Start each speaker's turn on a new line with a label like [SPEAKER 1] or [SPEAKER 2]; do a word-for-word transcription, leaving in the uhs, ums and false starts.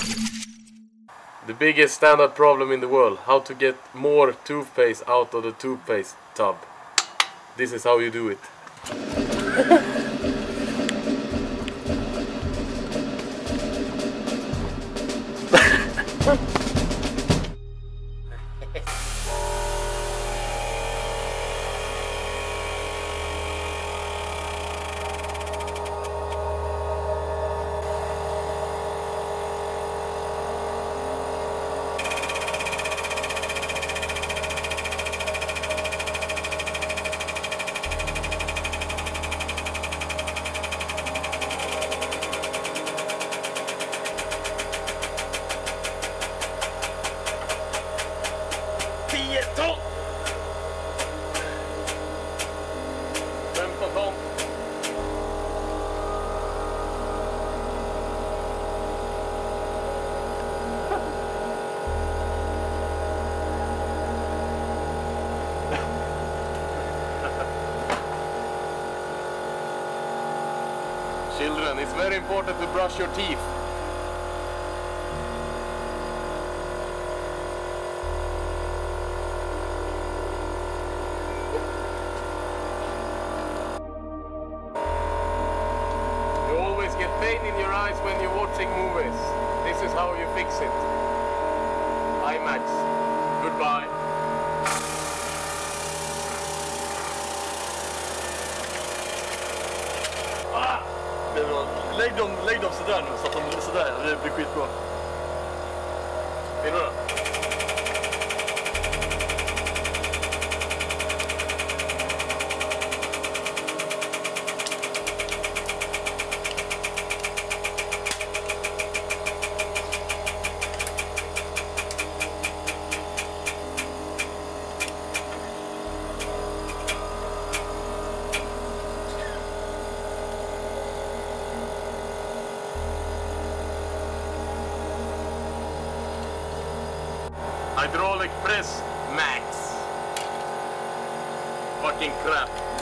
[SPEAKER 1] The biggest standard problem in the world, how to get more toothpaste out of the toothpaste tub. This is how you do it. Children, it's very important to brush your teeth. You always get pain in your eyes when you're watching movies. This is how you fix it. IMAX. Goodbye.
[SPEAKER 2] Lägg dem, lägg dem sådär nu så att de blir sådär, det blir skitbra.
[SPEAKER 1] Vill du då? Hydraulic press max. Fucking crap.